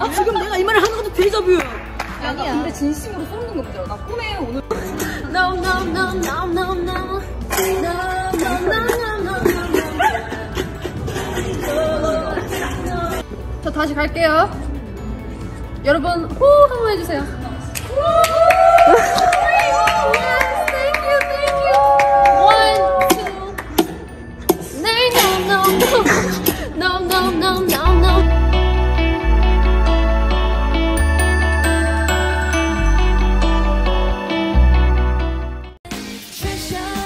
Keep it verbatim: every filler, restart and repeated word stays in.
지금 내가 이 말을 하는 것도 데자뷰야. 아니야. 근데 진심으로 소름 돋는 거죠. 나 꿈에 오늘. No no no no no no no no no no no. 저 다시 갈게요. 여러분 호 한번 해주세요. Thank you, thank you. One, two. No, no, no, no, no, no, no. Trisha.